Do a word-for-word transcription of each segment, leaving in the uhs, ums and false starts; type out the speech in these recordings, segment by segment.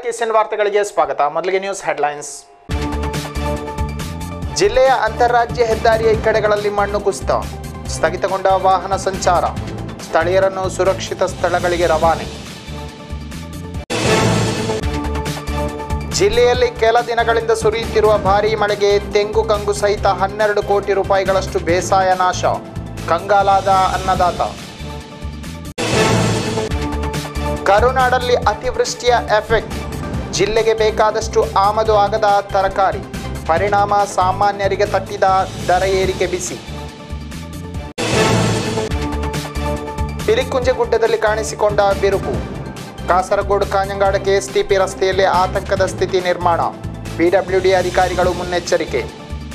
ಕಿಸನ್ ವಾರ್ತೆಗಳಿಗೆ ಸ್ವಾಗತ. ಮೊದಲಿಗೆ news headlines. ಜಿಲ್ಲೆಯ ಅಂತಾರಾಜ್ಯ ಹೆದ್ದಾರಿಯ ಕಡೆಗಳಲ್ಲಿ ಮಣ್ಣು ಕುಸಿತ, ಸ್ಥಗಿತಗೊಂಡ ವಾಹನ ಸಂಚಾರ, ಸ್ಥಳೀಯರನ್ನು ಸುರಕ್ಷಿತ ಸ್ಥಳಗಳಿಗೆ ರವಾನೆ. ಜಿಲ್ಲೆಯಲ್ಲಿ ಕೆಲ ದಿನಗಳಿಂದ ಸುರಿಯುತ್ತಿರುವ ಭಾರೀ ಮಳೆಗೆ ತೆಂಗು ಕಂಗು ಸಹಿತ ಹನ್ನೆರಡು ಕೋಟಿ ರೂಪಾಯಿಗಳಷ್ಟು ಬೇಸಾಯ ನಾಶ, ಕಂಗಾಲಾದ ಅನ್ನದಾತ. ಕರುನಾಡಲ್ಲಿ ಅತಿವೃಷ್ಟಿಯ ಎಫೆಕ್ಟ್, ಜಿಲ್ಲೆಗೆ ಬೇಕಾದಷ್ಟು ಆಮದು ಆಗದ ತರಕಾರಿ, ಪರಿಣಾಮ ಸಾಮಾನ್ಯರಿಗೆ ತಟ್ಟಿದ ದರ ಏರಿಕೆ ಬಿಸಿ. ಪಿಲಿಕುಂಜೆ ಗುಡ್ಡದಲ್ಲಿ ಕಾಣಿಸಿಕೊಂಡ ಬಿರುಕು, ಕಾಸರಗೋಡು ಕಾಂಜಂಗಾಡ ಕೆಎಸ್ಟಿಪಿ ರಸ್ತೆಯಲ್ಲಿ ಆತಂಕದ ಸ್ಥಿತಿ ನಿರ್ಮಾಣ, ಪಿಡಬ್ಲ್ಯೂಡಿ ಅಧಿಕಾರಿಗಳು ಮುನ್ನೆಚ್ಚರಿಕೆ.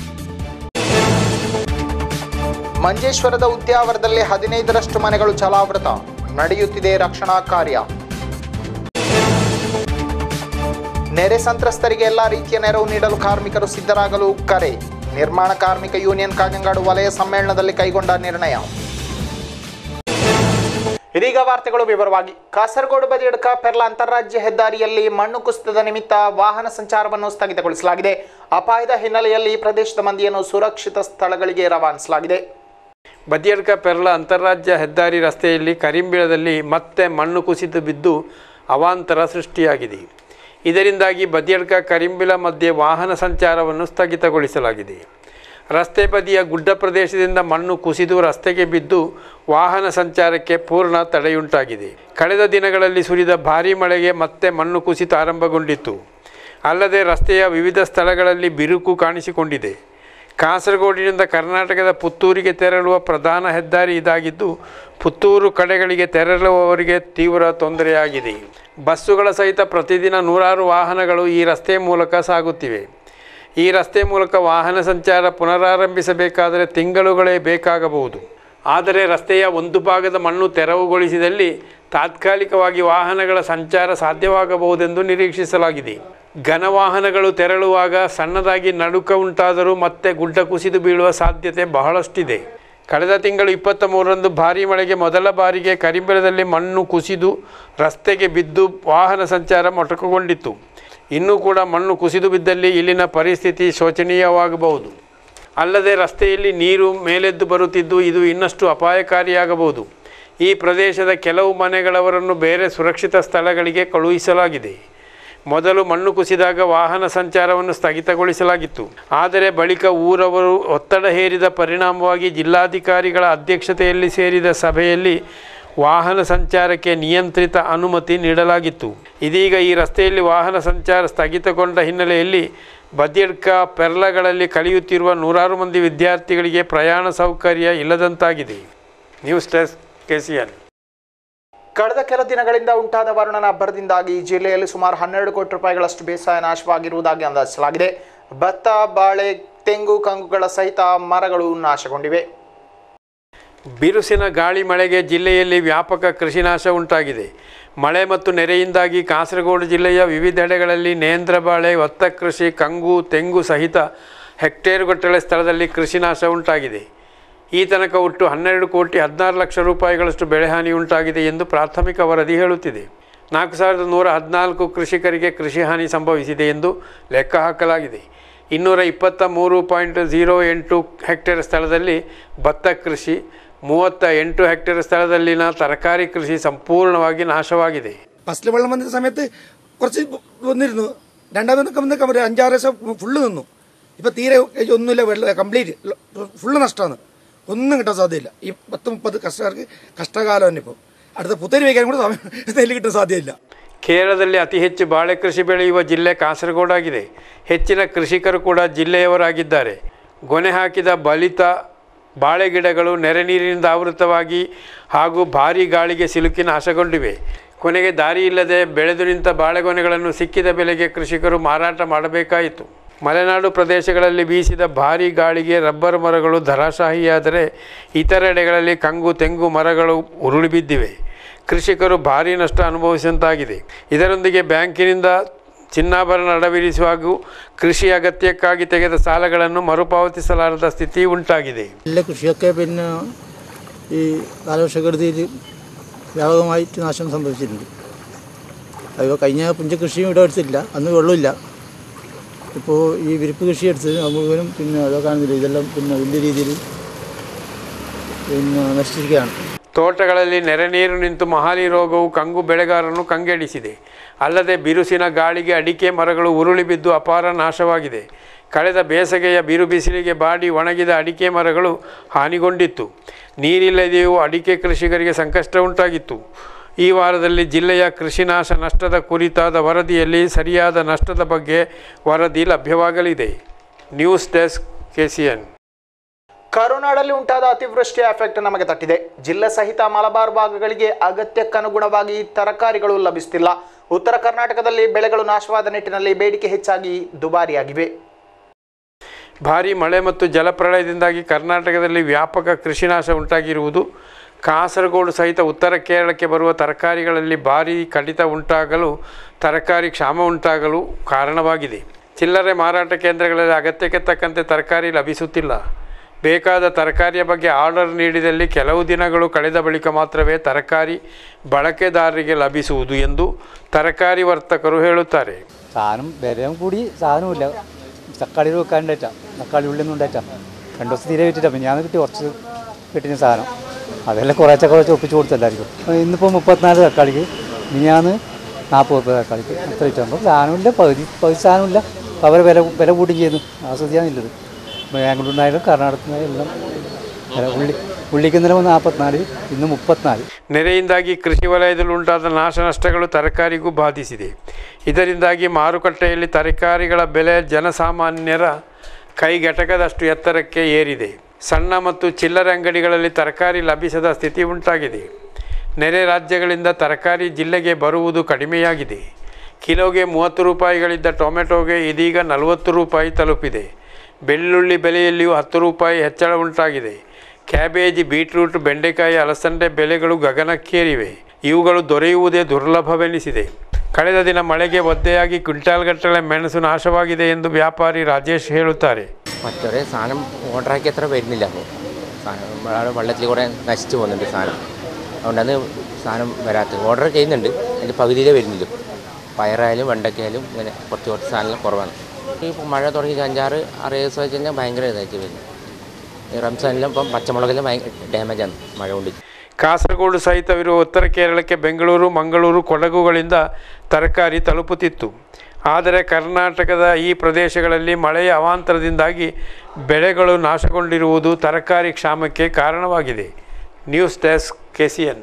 ಮಂಜೇಶ್ವರದ ಉದ್ಯಾವರದಲ್ಲಿ ಹದಿನೈದರಷ್ಟು ಮನೆಗಳು ಜಲಾವೃತ, ನಡೆಯುತ್ತಿದೆ ರಕ್ಷಣಾ ಕಾರ್ಯ. ನೆರೆ ಸಂತ್ರಸ್ತರಿಗೆ ಎಲ್ಲ ರೀತಿಯ ನೆರವು ನೀಡಲು ಕಾರ್ಮಿಕರು ಸಿದ್ಧರಾಗಲು ಕರೆ, ನಿರ್ಮಾಣ ಕಾರ್ಮಿಕ ಯೂನಿಯನ್ ಕಾಂಜಂಗಾಡು ವಲಯ ಸಮ್ಮೇಳನದಲ್ಲಿ ಕೈಗೊಂಡ ನಿರ್ಣಯ. ಇದೀಗ ವಾರ್ತೆಗಳು ವಿವರವಾಗಿ. ಕಾಸರಗೋಡು ಬದಿಯಡ್ಕ ಪೆರ್ಲ ಅಂತಾರಾಜ್ಯ ಹೆದ್ದಾರಿಯಲ್ಲಿ ಮಣ್ಣು ಕುಸಿತದ ನಿಮಿತ್ತ ವಾಹನ ಸಂಚಾರವನ್ನು ಸ್ಥಗಿತಗೊಳಿಸಲಾಗಿದೆ. ಅಪಾಯದ ಹಿನ್ನೆಲೆಯಲ್ಲಿ ಈ ಪ್ರದೇಶದ ಮಂದಿಯನ್ನು ಸುರಕ್ಷಿತ ಸ್ಥಳಗಳಿಗೆ ರವಾನಿಸಲಾಗಿದೆ. ಬದಿಯಡ್ಕ ಪೆರ್ಲ ಅಂತಾರಾಜ್ಯ ಹೆದ್ದಾರಿ ರಸ್ತೆಯಲ್ಲಿ ಕರಿಂಬಿಳದಲ್ಲಿ ಮತ್ತೆ ಮಣ್ಣು ಕುಸಿದು ಬಿದ್ದು ಅವಾಂತರ ಸೃಷ್ಟಿಯಾಗಿದೆ. ಇದರಿಂದಾಗಿ ಬದಿಯಡ್ಕ ಕರಿಂಬಿಳ ಮಧ್ಯೆ ವಾಹನ ಸಂಚಾರವನ್ನು ಸ್ಥಗಿತಗೊಳಿಸಲಾಗಿದೆ. ರಸ್ತೆ ಬದಿಯ ಗುಡ್ಡ ಪ್ರದೇಶದಿಂದ ಮಣ್ಣು ಕುಸಿದು ರಸ್ತೆಗೆ ಬಿದ್ದು ವಾಹನ ಸಂಚಾರಕ್ಕೆ ಪೂರ್ಣ ತಡೆಯುಂಟಾಗಿದೆ. ಕಳೆದ ದಿನಗಳಲ್ಲಿ ಸುರಿದ ಭಾರೀ ಮಳೆಗೆ ಮತ್ತೆ ಮಣ್ಣು ಕುಸಿತ ಆರಂಭಗೊಂಡಿತ್ತು. ಅಲ್ಲದೆ ರಸ್ತೆಯ ವಿವಿಧ ಸ್ಥಳಗಳಲ್ಲಿ ಬಿರುಕು ಕಾಣಿಸಿಕೊಂಡಿದೆ. ಕಾಸರಗೋಡಿನಿಂದ ಕರ್ನಾಟಕದ ಪುತ್ತೂರಿಗೆ ತೆರಳುವ ಪ್ರಧಾನ ಹೆದ್ದಾರಿ ಇದಾಗಿದ್ದು, ಪುತ್ತೂರು ಕಡೆಗಳಿಗೆ ತೆರಳುವವರಿಗೆ ತೀವ್ರ ತೊಂದರೆಯಾಗಿದೆ. ಬಸ್ಸುಗಳ ಸಹಿತ ಪ್ರತಿದಿನ ನೂರಾರು ವಾಹನಗಳು ಈ ರಸ್ತೆ ಮೂಲಕ ಸಾಗುತ್ತಿವೆ. ಈ ರಸ್ತೆ ಮೂಲಕ ವಾಹನ ಸಂಚಾರ ಪುನರಾರಂಭಿಸಬೇಕಾದರೆ ತಿಂಗಳುಗಳೇ ಬೇಕಾಗಬಹುದು. ಆದರೆ ರಸ್ತೆಯ ಒಂದು ಭಾಗದ ಮಣ್ಣು ತೆರವುಗೊಳಿಸಿದಲ್ಲಿ ತಾತ್ಕಾಲಿಕವಾಗಿ ವಾಹನಗಳ ಸಂಚಾರ ಸಾಧ್ಯವಾಗಬಹುದೆಂದು ನಿರೀಕ್ಷಿಸಲಾಗಿದೆ. ಘನ ವಾಹನಗಳು ತೆರಳುವಾಗ ಸಣ್ಣದಾಗಿ ನಡುಕ ಉಂಟಾದರೂ ಮತ್ತೆ ಗುಡ್ಡ ಕುಸಿದು ಬೀಳುವ ಸಾಧ್ಯತೆ ಬಹಳಷ್ಟಿದೆ. ಕಳೆದ ತಿಂಗಳು ಇಪ್ಪತ್ತ ಮೂರರಂದು ಭಾರೀ ಮಳೆಗೆ ಮೊದಲ ಬಾರಿಗೆ ಕರಿಂಬಿಳದಲ್ಲಿ ಮಣ್ಣು ಕುಸಿದು ರಸ್ತೆಗೆ ಬಿದ್ದು ವಾಹನ ಸಂಚಾರ ಮೊಟಕುಗೊಂಡಿತ್ತು. ಇನ್ನೂ ಕೂಡ ಮಣ್ಣು ಕುಸಿದು ಬಿದ್ದಲ್ಲಿ ಇಲ್ಲಿನ ಪರಿಸ್ಥಿತಿ ಶೋಚನೀಯವಾಗಬಹುದು. ಅಲ್ಲದೆ ರಸ್ತೆಯಲ್ಲಿ ನೀರು ಮೇಲೆದ್ದು ಬರುತ್ತಿದ್ದು ಇದು ಇನ್ನಷ್ಟು ಅಪಾಯಕಾರಿಯಾಗಬಹುದು. ಈ ಪ್ರದೇಶದ ಕೆಲವು ಮನೆಗಳವರನ್ನು ಬೇರೆ ಸುರಕ್ಷಿತ ಸ್ಥಳಗಳಿಗೆ ಕಳುಹಿಸಲಾಗಿದೆ. ಮೊದಲು ಮಣ್ಣು ಕುಸಿದಾಗ ವಾಹನ ಸಂಚಾರವನ್ನು ಸ್ಥಗಿತಗೊಳಿಸಲಾಗಿತ್ತು. ಆದರೆ ಬಳಿಕ ಊರವರು ಒತ್ತಡ ಹೇರಿದ ಪರಿಣಾಮವಾಗಿ ಜಿಲ್ಲಾಧಿಕಾರಿಗಳ ಅಧ್ಯಕ್ಷತೆಯಲ್ಲಿ ಸೇರಿದ ಸಭೆಯಲ್ಲಿ ವಾಹನ ಸಂಚಾರಕ್ಕೆ ನಿಯಂತ್ರಿತ ಅನುಮತಿ ನೀಡಲಾಗಿತ್ತು. ಇದೀಗ ಈ ರಸ್ತೆಯಲ್ಲಿ ವಾಹನ ಸಂಚಾರ ಸ್ಥಗಿತಗೊಂಡ ಹಿನ್ನೆಲೆಯಲ್ಲಿ ಬದಿಯಡ್ಕ ಪೆರ್ಲಗಳಲ್ಲಿ ಕಳೆಯುತ್ತಿರುವ ನೂರಾರು ಮಂದಿ ವಿದ್ಯಾರ್ಥಿಗಳಿಗೆ ಪ್ರಯಾಣ ಸೌಕರ್ಯ ಇಲ್ಲದಂತಾಗಿದೆ. News desk KCN. ಕಳೆದ ಕೆಲ ದಿನಗಳಿಂದ ಉಂಟಾದ ವರುಣನ ಅಬ್ಬರದಿಂದಾಗಿ ಜಿಲ್ಲೆಯಲ್ಲಿ ಸುಮಾರು ಹನ್ನೆರಡು ಕೋಟಿ ರೂಪಾಯಿಗಳಷ್ಟು ಬೇಸಾಯ ನಾಶವಾಗಿರುವುದಾಗಿ ಅಂದಾಜಿಸಲಾಗಿದೆ. ಭತ್ತ, ಬಾಳೆ, ತೆಂಗು ಕಂಗುಗಳ ಸಹಿತ ಮರಗಳು ನಾಶಗೊಂಡಿವೆ. ಬಿರುಸಿನ ಗಾಳಿ ಮಳೆಗೆ ಜಿಲ್ಲೆಯಲ್ಲಿ ವ್ಯಾಪಕ ಕೃಷಿ ನಾಶ ಉಂಟಾಗಿದೆ. ಮಳೆ ಮತ್ತು ನೆರೆಯಿಂದಾಗಿ ಕಾಸರಗೋಡು ಜಿಲ್ಲೆಯ ವಿವಿಧೆಡೆಗಳಲ್ಲಿ ನೇಂದ್ರ ಬಾಳೆ, ಭತ್ತ ಕೃಷಿ, ಕಂಗು, ತೆಂಗು ಸಹಿತ ಹೆಕ್ಟೇರುಗಟ್ಟಲೆ ಸ್ಥಳದಲ್ಲಿ ಕೃಷಿ ನಾಶ ಉಂಟಾಗಿದೆ. ಈ ತನಕ ಒಟ್ಟು ಹನ್ನೆರಡು ಕೋಟಿ ಹದಿನಾರು ಲಕ್ಷ ರೂಪಾಯಿಗಳಷ್ಟು ಬೆಳೆಹಾನಿ ಉಂಟಾಗಿದೆ ಎಂದು ಪ್ರಾಥಮಿಕ ವರದಿ ಹೇಳುತ್ತಿದೆ. ನಾಲ್ಕು ಸಾವಿರದ ನೂರ ಹದಿನಾಲ್ಕು ಕೃಷಿಕರಿಗೆ ಕೃಷಿ ಹಾನಿ ಸಂಭವಿಸಿದೆ ಎಂದು ಲೆಕ್ಕ ಹಾಕಲಾಗಿದೆ. ಇನ್ನೂರ ಇಪ್ಪತ್ತ ಮೂರು ಪಾಯಿಂಟ್ ಝೀರೋ ಎಂಟು ಹೆಕ್ಟೇರ್ ಸ್ಥಳದಲ್ಲಿ ಭತ್ತ ಕೃಷಿ, ಮೂವತ್ತ ಎಂಟು ಹೆಕ್ಟೇರ್ ಸ್ಥಳದಲ್ಲಿನ ತರಕಾರಿ ಕೃಷಿ ಸಂಪೂರ್ಣವಾಗಿ ನಾಶವಾಗಿದೆ. ഫസ്റ്റ് വെള്ളം വന്ന സമയത്ത് കുറച്ച് വന്നിരുന്നു. രണ്ടാമതൊക്കെ വന്ന് അഞ്ചാറ് ദിവസം ഫുള്ള് നിന്നു. ഇപ്പം തീരെ ഒന്നുമില്ല, വെള്ളം കംപ്ലീറ്റ് ഫുള്ള് നഷ്ടമാണ്. ഒന്നും കിട്ടാൻ സാധ്യമില്ല. ഈ പത്ത് മുപ്പത് കർഷകർക്ക് കഷ്ടകാലം തന്നെ. ഇപ്പോൾ അടുത്ത പുത്തരി വയ്ക്കാൻ കൂടെ സമയം നെല്ല് കിട്ടാൻ ಸಾಧ್ಯವಿಲ್ಲ. ಕೇರಳದಲ್ಲಿ ಅತಿ ಹೆಚ್ಚು ಬಾಳೆ ಕೃಷಿ ಬೆಳೆಯುವ ಜಿಲ್ಲೆ ಕಾಸರಗೋಡಾಗಿದೆ. ಹೆಚ್ಚಿನ ಕೃಷಿಕರು ಕೂಡ ಜಿಲ್ಲೆಯವರಾಗಿದ್ದಾರೆ. ಗೊನೆ ಹಾಕಿದ ಬಲಿತ ಬಾಳೆ ಗಿಡಗಳು ನೆರೆ ನೀರಿನಿಂದ ಆವೃತವಾಗಿ ಹಾಗೂ ಭಾರೀ ಗಾಳಿಗೆ ಸಿಲುಕಿ ನಾಶಗೊಂಡಿವೆ. ಕೊನೆಗೆ ದಾರಿ ಇಲ್ಲದೆ ಬೆಳೆದು ನಿಂತ ಬಾಳೆಗೊನೆಗಳನ್ನು ಸಿಕ್ಕಿದ ಬೆಲೆಗೆ ಕೃಷಿಕರು ಮಾರಾಟ ಮಾಡಬೇಕಾಯಿತು. ಮಲೆನಾಡು ಪ್ರದೇಶಗಳಲ್ಲಿ ಬೀಸಿದ ಭಾರೀ ಗಾಳಿಗೆ ರಬ್ಬರ್ ಮರಗಳು ಧರಾಶಾಹಿಯಾದರೆ ಇತರೆಡೆಗಳಲ್ಲಿ ಕಂಗು ತೆಂಗು ಮರಗಳು ಉರುಳಿ ಬಿದ್ದಿವೆ. ಕೃಷಿಕರು ಭಾರೀ ನಷ್ಟ ಅನುಭವಿಸಿದಂತಾಗಿದೆ. ಇದರೊಂದಿಗೆ ಬ್ಯಾಂಕಿನಿಂದ ಚಿನ್ನಾಭರಣ ಅಡವಿರಿಸುವ ಹಾಗೂ ಕೃಷಿ ಅಗತ್ಯಕ್ಕಾಗಿ ತೆಗೆದ ಸಾಲಗಳನ್ನು ಮರುಪಾವತಿಸಲಾರದ ಸ್ಥಿತಿ ಉಂಟಾಗಿದೆ. ಎಲ್ಲ ಕೃಷಿയൊക്കെ പിന്നെ ഈ കാലവർഷക്കെടുതിയിൽ വ്യാപകമായിട്ട് നാശം സംഭവിച്ചിട്ടുണ്ട്. അയ്യോ കഴിഞ്ഞ പുഞ്ച കൃഷിയും ഇവിടെ അടിച്ചിട്ടില്ല, അന്ന് വെള്ളമില്ല. ഇപ്പോൾ ഈ വിരിപ്പ് കൃഷി അടിച്ചത് മുഴുവനും പിന്നെ അതോ കാണുന്നില്ല, ഇതെല്ലാം പിന്നെ വലിയ രീതിയിൽ പിന്നെ ನಶಿಸಿക്കുകയാണ്. ತೋಟಗಳಲ್ಲಿ ನೆರೆ ನೀರು ನಿಂತು ಮಹಾಲಿ ರೋಗವು ಕಂಗು ಬೆಳೆಗಾರರನ್ನು ಕಂಗೆಡಿಸಿದೆ. ಅಲ್ಲದೆ ಬಿರುಸಿನ ಗಾಳಿಗೆ ಅಡಿಕೆ ಮರಗಳು ಉರುಳಿ ಬಿದ್ದು ಅಪಾರ ನಾಶವಾಗಿದೆ. ಕಳೆದ ಬೇಸಗೆಯ ಬಿರು ಬಿಸಿಲಿಗೆ ಬಾಡಿ ಒಣಗಿದ ಅಡಿಕೆ ಮರಗಳು ಹಾನಿಗೊಂಡಿತ್ತು. ನೀರಿಲ್ಲದೆಯೂ ಅಡಿಕೆ ಕೃಷಿಕರಿಗೆ ಸಂಕಷ್ಟ ಉಂಟಾಗಿತ್ತು. ಈ ವಾರದಲ್ಲಿ ಜಿಲ್ಲೆಯ ಕೃಷಿ ನಾಶ ನಷ್ಟದ ಕುರಿತಾದ ವರದಿಯಲ್ಲಿ ಸರಿಯಾದ ನಷ್ಟದ ಬಗ್ಗೆ ವರದಿ ಲಭ್ಯವಾಗಲಿದೆ. News desk KCN. ಕರುನಾಡಲ್ಲಿ ಉಂಟಾದ ಅತಿವೃಷ್ಟಿಯ ಎಫೆಕ್ಟ್ ನಮಗೆ ತಟ್ಟಿದೆ. ಜಿಲ್ಲೆ ಸಹಿತ ಮಲಬಾರ್ ಭಾಗಗಳಿಗೆ ಅಗತ್ಯಕ್ಕನುಗುಣವಾಗಿ ತರಕಾರಿಗಳು ಲಭಿಸುತ್ತಿಲ್ಲ. ಉತ್ತರ ಕರ್ನಾಟಕದಲ್ಲಿ ಬೆಳೆಗಳು ನಾಶವಾದ ನಿಟ್ಟಿನಲ್ಲಿ ಬೇಡಿಕೆ ಹೆಚ್ಚಾಗಿ ದುಬಾರಿಯಾಗಿವೆ. ಭಾರೀ ಮಳೆ ಮತ್ತು ಜಲಪ್ರಳಯದಿಂದಾಗಿ ಕರ್ನಾಟಕದಲ್ಲಿ ವ್ಯಾಪಕ ಕೃಷಿ ನಾಶ ಉಂಟಾಗಿರುವುದು ಕಾಸರಗೋಡು ಸಹಿತ ಉತ್ತರ ಕೇರಳಕ್ಕೆ ಬರುವ ತರಕಾರಿಗಳಲ್ಲಿ ಭಾರೀ ಕಡಿತ ಉಂಟಾಗಲು ತರಕಾರಿ ಕ್ಷಾಮ ಉಂಟಾಗಲು ಕಾರಣವಾಗಿದೆ. ಚಿಲ್ಲರೆ ಮಾರಾಟ ಕೇಂದ್ರಗಳಲ್ಲಿ ಅಗತ್ಯಕ್ಕೆ ತಕ್ಕಂತೆ ತರಕಾರಿ ಲಭಿಸುತ್ತಿಲ್ಲ. ಬೇಕಾದ ತರಕಾರಿಯ ಬಗ್ಗೆ ಆರ್ಡರ್ ನೀಡಿದಲ್ಲಿ ಕೆಲವು ದಿನಗಳು ಕಳೆದ ಬಳಿಕ ಮಾತ್ರವೇ ತರಕಾರಿ ಬಳಕೆದಾರರಿಗೆ ಲಭಿಸುವುದು ಎಂದು ತರಕಾರಿ ವರ್ತಕರು ಹೇಳುತ್ತಾರೆ. സാധനം വിലയും കൂടി സാധനമില്ല. തക്കാളി വെക്കാണ്ടായിട്ടാ, തക്കാളി ഉള്ളിൽ ഉണ്ടായിട്ടാ രണ്ട് ദിവസം തീരെ വിറ്റിട്ടാ. പിന്നെ ഞാൻ കിട്ടി കുറച്ച് കിട്ടിയ സാധനം അതെല്ലാം കുറേശ്ശെ കുറച്ച് ഒപ്പിച്ച് കൊടുത്തെല്ലാവർക്കും. ഇന്നിപ്പോൾ മുപ്പത്തിനാല് തക്കാളിക്ക്, മിനിയാന്ന് നാൽപ്പത് രൂപ തക്കാളിക്ക് അത്ര വിറ്റാകുമ്പോൾ സാധനമില്ല. പകുതി പകുതി സാധനമില്ല. അവർ വില വില കൂട്ടി ചെയ്യുന്നു. ആസ്വദിക്കാനില്ലത്. ബാംഗ്ലൂരിനായാലും കർണാടകത്തിനായാലും എല്ലാം ഉള്ളി ഉള്ളിക്ക് ഇന്നലെ നാൽപ്പത്തിനാല്, ഇന്ന് ಮುಪ್ಪತ್ನಾಲ್ಕು. ನೆರೆಯಿಂದಾಗಿ ಕೃಷಿ ವಲಯದಲ್ಲಿ ಉಂಟಾದ ನಾಶ ನಷ್ಟಗಳು ತರಕಾರಿಗೂ ಬಾಧಿಸಿದೆ. ಇದರಿಂದಾಗಿ ಮಾರುಕಟ್ಟೆಯಲ್ಲಿ ತರಕಾರಿಗಳ ಬೆಲೆ ಜನಸಾಮಾನ್ಯರ ಕೈಗೆಟಕದಷ್ಟು ಎತ್ತರಕ್ಕೆ ಏರಿದೆ. ಸಣ್ಣ ಮತ್ತು ಚಿಲ್ಲರೆ ಅಂಗಡಿಗಳಲ್ಲಿ ತರಕಾರಿ ಲಭಿಸದ ಸ್ಥಿತಿ ಉಂಟಾಗಿದೆ. ನೆರೆ ರಾಜ್ಯಗಳಿಂದ ತರಕಾರಿ ಜಿಲ್ಲೆಗೆ ಬರುವುದು ಕಡಿಮೆಯಾಗಿದೆ. ಕಿಲೋಗೆ ಮೂವತ್ತು ರೂಪಾಯಿಗಳಿದ್ದ ಟೊಮೆಟೊಗೆ ಇದೀಗ ನಲವತ್ತು ರೂಪಾಯಿ ತಲುಪಿದೆ. ಬೆಳ್ಳುಳ್ಳಿ ಬೆಲೆಯಲ್ಲಿಯೂ ಹತ್ತು ರೂಪಾಯಿ ಹೆಚ್ಚಳ ಉಂಟಾಗಿದೆ. ಕ್ಯಾಬೇಜ್, ಬೀಟ್ರೂಟ್, ಬೆಂಡೆಕಾಯಿ, ಅಲಸಂಡೆ ಬೆಲೆಗಳು ಗಗನಕ್ಕೇರಿವೆ. ಇವುಗಳು ದೊರೆಯುವುದೇ ದುರ್ಲಭವೆನಿಸಿದೆ. ಕಳೆದ ದಿನ ಮಳೆಗೆ ಒದ್ದೆಯಾಗಿ ಕ್ವಿಂಟಾಲ್ಗಟ್ಟಲೆ ಮೆಣಸು ನಾಶವಾಗಿದೆ ಎಂದು ವ್ಯಾಪಾರಿ ರಾಜೇಶ್ ಹೇಳುತ್ತಾರೆ. മറ്റൊരു സാധനം ഓർഡറാക്കി അത്ര വരുന്നില്ല. അപ്പോൾ സാധനം വെള്ളത്തിൽ കൂടെ നശിച്ചു പോകുന്നുണ്ട് സാധനം. അതുകൊണ്ടാണ് സാധനം വരാത്തത്. ഓർഡർ ചെയ്യുന്നുണ്ട്, അതിൻ്റെ പകുതിയിലേ വരുന്നില്ല. പയറായാലും വെണ്ടയ്ക്കായാലും ഇങ്ങനെ കുറച്ച് കുറച്ച് സാധനങ്ങൾ കുറവാണ്. ഈ മഴ തുടങ്ങി അഞ്ചാറ് ആറ് ദിവസം വെച്ച് കഴിഞ്ഞാൽ ഭയങ്കര ഇതായിട്ട് വരുന്നു. ഈ റംസാനെല്ലാം ഇപ്പം പച്ചമുളകെല്ലാം ഭയങ്കര ഡാമേജാണ് മഴ കൊണ്ട്. ಕಾಸರಗೋಡು ಸಹಿತವಿರುವ ಉತ್ತರ ಕೇರಳಕ್ಕೆ ಬೆಂಗಳೂರು, ಮಂಗಳೂರು, ಕೊಡಗುಗಳಿಂದ ತರಕಾರಿ ತಲುಪುತ್ತಿತ್ತು. ಆದರೆ ಕರ್ನಾಟಕದ ಈ ಪ್ರದೇಶಗಳಲ್ಲಿ ಮಳೆಯ ಅವಾಂತರದಿಂದಾಗಿ ಬೆಳೆಗಳು ನಾಶಗೊಂಡಿರುವುದು ತರಕಾರಿ ಕ್ಷಾಮಕ್ಕೆ ಕಾರಣವಾಗಿದೆ. News desk KCN.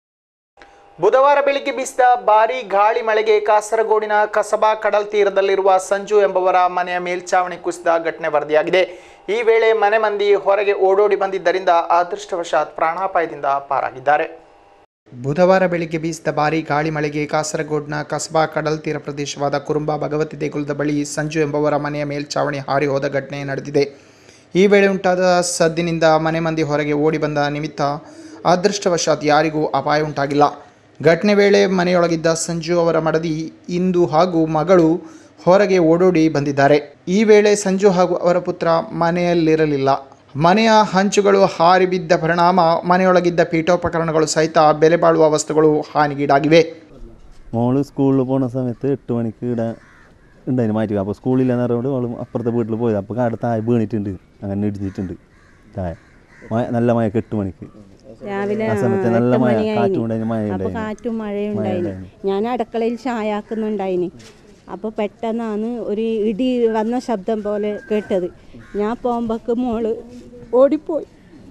ಬುಧವಾರ ಬೆಳಿಗ್ಗೆ ಬೀಸಿದ ಭಾರೀ ಗಾಳಿ ಮಳೆಗೆ ಕಾಸರಗೋಡಿನ ಕಸಬಾ ಕಡಲ್ ತೀರದಲ್ಲಿರುವ ಸಂಜು ಎಂಬುವರ ಮನೆಯ ಮೇಲ್ಛಾವಣಿ ಕುಸಿದ ಘಟನೆ ವರದಿಯಾಗಿದೆ. ಈ ವೇಳೆ ಮನೆ ಮಂದಿ ಹೊರಗೆ ಓಡೋಡಿ ಬಂದಿದ್ದರಿಂದ ಅದೃಷ್ಟವಶಾತ್ ಪ್ರಾಣಾಪಾಯದಿಂದ ಪಾರಾಗಿದ್ದಾರೆ. ಬುಧವಾರ ಬೆಳಿಗ್ಗೆ ಬೀಸಿದ ಭಾರೀ ಗಾಳಿ ಮಳೆಗೆ ಕಾಸರಗೋಡ್ನ ಕಸಬಾ ಕಡಲ್ ತೀರ ಪ್ರದೇಶವಾದ ಕುರುಂಬಾ ಭಗವತಿ ದೇಗುಲದ ಬಳಿ ಸಂಜು ಎಂಬುವರ ಮನೆಯ ಮೇಲ್ಛಾವಣಿ ಹಾರಿ ಹೋದ ಘಟನೆ ನಡೆದಿದೆ. ಈ ವೇಳೆ ಉಂಟಾದ ಸದ್ದಿನಿಂದ ಮನೆ ಮಂದಿ ಹೊರಗೆ ಓಡಿ ಬಂದ ನಿಮಿತ್ತ ಅದೃಷ್ಟವಶಾತ್ ಯಾರಿಗೂ ಅಪಾಯ ಉಂಟಾಗಿಲ್ಲ. ಘಟನೆ ವೇಳೆ ಮನೆಯೊಳಗಿದ್ದ ಸಂಜು ಅವರ ಮಡದಿ ಇಂದು ಹಾಗೂ ಮಗಳು ಹೊರಗೆ ಓಡೋಡಿ ಬಂದಿದ್ದಾರೆ. ಈ ವೇಳೆ ಸಂಜು ಹಾಗೂ ಅವರ ಪುತ್ರ ಮನೆಯಲ್ಲಿರಲಿಲ್ಲ. ಮನೆಯ ಹಂಚುಗಳು ಹಾರಿ ಬಿದ್ದ ಪರಿಣಾಮ ಮನೆಯೊಳಗಿದ್ದ ಪೀಠೋಪಕರಣಗಳು ಸಹಿತ ಬೆಲೆ ಬಾಳುವ ವಸ್ತುಗಳು ಹಾನಿಗೀಡಾಗಿವೆ. മോള് സ്കൂളിൽ പോകുന്ന സമയത്ത് എട്ട് മണിക്ക് ഇവിടെ ഉണ്ടായിരുന്നു മാറ്റി. അപ്പോൾ സ്കൂളില്ലെന്ന് പറഞ്ഞുകൊണ്ട് അവൾ അപ്പുറത്തെ വീട്ടിൽ പോയത്. അപ്പോൾ അവിടെ താഴെ വീണിട്ടുണ്ട്, അങ്ങനെ ഇടിച്ചിട്ടുണ്ട് താഴെ. നല്ല മഴക്ക് എട്ട് മണിക്ക് രാവിലെ നല്ല മഴ, കാറ്റും മഴ. അപ്പോൾ കാറ്റും മഴയും ഉണ്ടായിരുന്നു. ഞാൻ അടുക്കളയിൽ ചായാക്കുന്നുണ്ടായിന്. അപ്പോൾ പെട്ടെന്നാണ് ഒരു ഇടി വന്ന ശബ്ദം പോലെ കേട്ടത്. ഞാൻ പോകുമ്പോഴേക്ക് മോള് ഓടിപ്പോയി.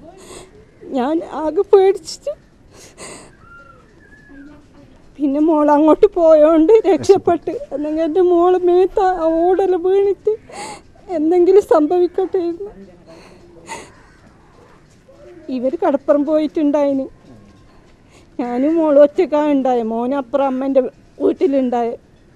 ഞാൻ ആകെ പേടിച്ചിട്ട് പിന്നെ മോൾ അങ്ങോട്ട് പോയോണ്ട് രക്ഷപ്പെട്ട്. എന്നെങ്കിൽ എൻ്റെ മോള് മേത്ത ഓടൽ വീണിട്ട് എന്തെങ്കിലും സംഭവിക്കട്ടെ. ഇവർ കടപ്പുറം പോയിട്ടുണ്ടായിന്. ഞാനും മോളും ഒറ്റക്കാണ് ഉണ്ടായ. മോനപ്പുറം അമ്മേൻ്റെ വീട്ടിലുണ്ടായ.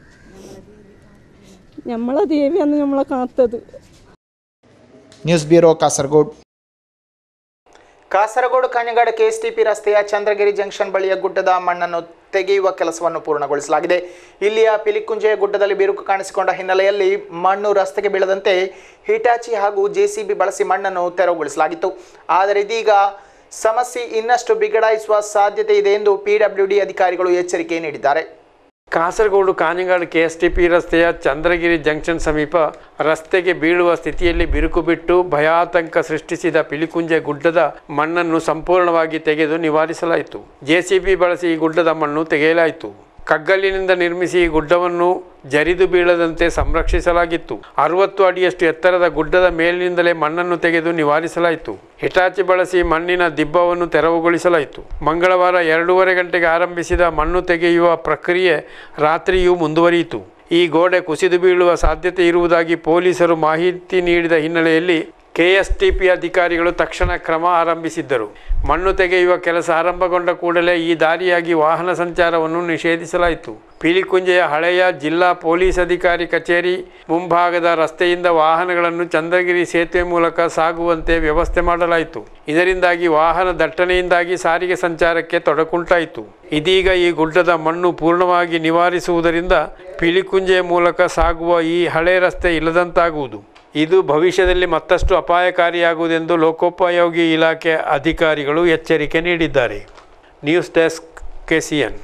നമ്മളെ ദേവിയാണ് നമ്മളെ കാത്തത്. News bureau Kasaragod. Kasaragod Kanhangad K S T P ರಸ್ತೆಯ ಚಂದ್ರಗಿರಿ ಜಂಕ್ಷನ್ ಬಳಿಯ ಗುಡ್ಡದ ಮಣ್ಣನ್ನು ತೆಗೆಯುವ ಕೆಲಸವನ್ನು ಪೂರ್ಣಗೊಳಿಸಲಾಗಿದೆ. ಇಲ್ಲಿಯ ಪಿಲಿಕುಂಜೆಯ ಗುಡ್ಡದಲ್ಲಿ ಬಿರುಕು ಕಾಣಿಸಿಕೊಂಡ ಹಿನ್ನೆಲೆಯಲ್ಲಿ ಮಣ್ಣು ರಸ್ತೆಗೆ ಬೀಳದಂತೆ ಹಿಟಾಚಿ ಹಾಗೂ ಜೆಸಿಬಿ ಬಳಸಿ ಮಣ್ಣನ್ನು ತೆರವುಗೊಳಿಸಲಾಗಿತ್ತು. ಆದರೆ ಇದೀಗ ಸಮಸ್ಯೆ ಇನ್ನಷ್ಟು ಬಿಗಡಾಯಿಸುವ ಸಾಧ್ಯತೆ ಇದೆ ಎಂದು ಪಿಡಬ್ಲ್ಯೂಡಿ ಅಧಿಕಾರಿಗಳು ಎಚ್ಚರಿಕೆ ನೀಡಿದ್ದಾರೆ. Kasaragod Kanhangad K S T P ರಸ್ತೆಯ ಚಂದ್ರಗಿರಿ ಜಂಕ್ಷನ್ ಸಮೀಪ ರಸ್ತೆಗೆ ಬೀಳುವ ಸ್ಥಿತಿಯಲ್ಲಿ ಬಿರುಕು ಬಿಟ್ಟು ಭಯಾತಂಕ ಸೃಷ್ಟಿಸಿದ ಪಿಲಿಕುಂಜೆ ಗುಡ್ಡದ ಮಣ್ಣನ್ನು ಸಂಪೂರ್ಣವಾಗಿ ತೆಗೆದು ನಿವಾರಿಸಲಾಯಿತು. ಜೆಸಿಬಿ ಬಳಸಿ ಈ ಗುಡ್ಡದ ಮಣ್ಣು ತೆಗೆಯಲಾಯಿತು. ಕಗ್ಗಲ್ಲಿನಿಂದ ನಿರ್ಮಿಸಿ ಈ ಗುಡ್ಡವನ್ನು ಜರಿದು ಬೀಳದಂತೆ ಸಂರಕ್ಷಿಸಲಾಗಿತ್ತು. ಅರವತ್ತು ಅಡಿಯಷ್ಟು ಎತ್ತರದ ಗುಡ್ಡದ ಮೇಲಿನಿಂದಲೇ ಮಣ್ಣನ್ನು ತೆಗೆದು ನಿವಾರಿಸಲಾಯಿತು. ಹಿಟಾಚಿ ಬಳಸಿ ಮಣ್ಣಿನ ದಿಬ್ಬವನ್ನು ತೆರವುಗೊಳಿಸಲಾಯಿತು. ಮಂಗಳವಾರ ಎರಡೂವರೆ ಗಂಟೆಗೆ ಆರಂಭಿಸಿದ ಮಣ್ಣು ತೆಗೆಯುವ ಪ್ರಕ್ರಿಯೆ ರಾತ್ರಿಯೂ ಮುಂದುವರಿಯಿತು. ಈ ಗೋಡೆ ಕುಸಿದು ಬೀಳುವ ಸಾಧ್ಯತೆ ಇರುವುದಾಗಿ ಪೊಲೀಸರು ಮಾಹಿತಿ ನೀಡಿದ ಹಿನ್ನೆಲೆಯಲ್ಲಿ ಕೆ ಎಸ್ ಟಿ ಪಿ ಅಧಿಕಾರಿಗಳು ತಕ್ಷಣ ಕ್ರಮ ಆರಂಭಿಸಿದ್ದರು. ಮಣ್ಣು ತೆಗೆಯುವ ಕೆಲಸ ಆರಂಭಗೊಂಡ ಕೂಡಲೇ ಈ ದಾರಿಯಾಗಿ ವಾಹನ ಸಂಚಾರವನ್ನು ನಿಷೇಧಿಸಲಾಯಿತು. ಪಿಲಿಕುಂಜೆಯ ಹಳೆಯ ಜಿಲ್ಲಾ ಪೊಲೀಸ್ ಅಧಿಕಾರಿ ಕಚೇರಿ ಮುಂಭಾಗದ ರಸ್ತೆಯಿಂದ ವಾಹನಗಳನ್ನು ಚಂದ್ರಗಿರಿ ಸೇತುವೆ ಮೂಲಕ ಸಾಗುವಂತೆ ವ್ಯವಸ್ಥೆ ಮಾಡಲಾಯಿತು. ಇದರಿಂದಾಗಿ ವಾಹನ ದಟ್ಟಣೆಯಿಂದಾಗಿ ಸಾರಿಗೆ ಸಂಚಾರಕ್ಕೆ ತೊಡಕುಂಟಾಯಿತು. ಇದೀಗ ಈ ಗುಡ್ಡದ ಮಣ್ಣು ಪೂರ್ಣವಾಗಿ ನಿವಾರಿಸುವುದರಿಂದ ಪಿಲಿಕುಂಜೆಯ ಮೂಲಕ ಸಾಗುವ ಈ ಹಳೆ ರಸ್ತೆ ಇಲ್ಲದಂತಾಗುವುದು. ಇದು ಭವಿಷ್ಯದಲ್ಲಿ ಮತ್ತಷ್ಟು ಅಪಾಯಕಾರಿಯಾಗುವುದೆಂದು ಲೋಕೋಪಯೋಗಿ ಇಲಾಖೆ ಅಧಿಕಾರಿಗಳು ಎಚ್ಚರಿಕೆ ನೀಡಿದ್ದಾರೆ. News desk KCN.